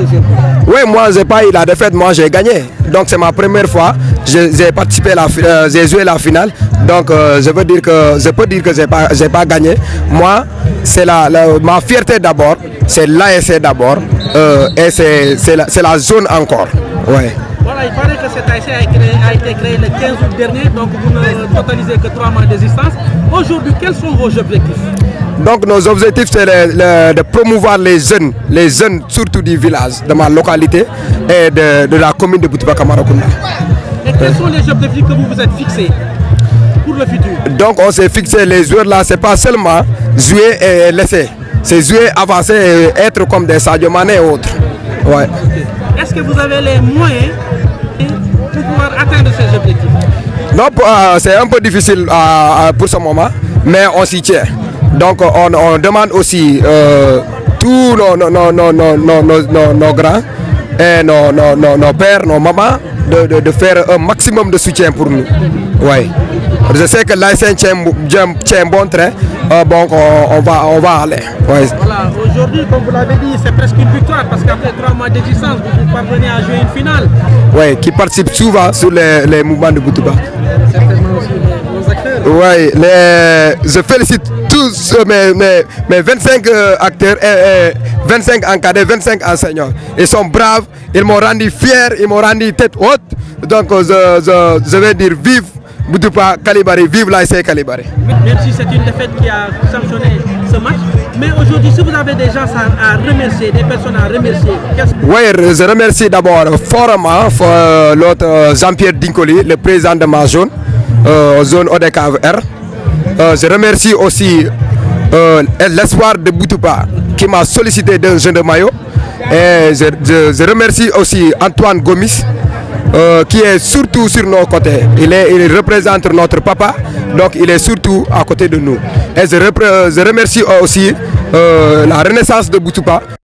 Oui, moi j'ai pas eu la défaite, moi j'ai gagné. Donc c'est ma première fois. J'ai participé j'ai joué la finale. Donc je peux dire que j'ai pas gagné. Moi, c'est ma fierté d'abord, c'est l'ASC d'abord, et c'est la zone encore. Ouais. Voilà, il paraît que cet ASC a été créé le 15 août dernier, donc vous ne totalisez que 3 mois d'existence. Aujourd'hui, quels sont vos objectifs? Donc nos objectifs, c'est de promouvoir les jeunes surtout du village, de ma localité et de la commune de Boutoupa Camaracounda. Et quels sont les objectifs que vous vous êtes fixés pour le futur? Donc on s'est fixé les joueurs là, c'est pas seulement jouer et laisser, c'est jouer, avancer et être comme des Sadio Mané et autres. Ouais. Est-ce que vous avez les moyens pour pouvoir atteindre ces objectifs? Non, c'est un peu difficile pour ce moment, mais on s'y tient. Donc on demande aussi tous nos grands et nos pères, nos mamans de faire un maximum de soutien pour nous. Ouais. Je sais que l'ASC tient bon train, donc on va aller. Ouais. Voilà, aujourd'hui, comme vous l'avez dit, c'est presque une victoire parce qu'après 3 mois d'existence, vous parvenez à jouer une finale. Oui, qui participe souvent sur les mouvements de Boutoupa. Certainement aussi vos acteurs. Oui, je félicite tous mes 25 acteurs, et 25 encadrés, 25 enseignants. Ils sont braves, ils m'ont rendu fier, ils m'ont rendu tête haute. Donc je vais dire vive Boutoupa Kalibari, vive l'ASC Kalibari. Même si c'est une défaite qui a sanctionné ce match, mais aujourd'hui, si vous avez des gens à remercier, des personnes à remercier, oui, je remercie d'abord fortement l'autre Jean-Pierre Dinkoli, le président de ma zone ODKR. Je remercie aussi l'espoir de Boutoupa qui m'a sollicité d'un jeu de maillot. Et je remercie aussi Antoine Gomis, qui est surtout sur nos côtés. Il représente notre papa, donc il est surtout à côté de nous. Et je remercie aussi la Renaissance de Boutoupa.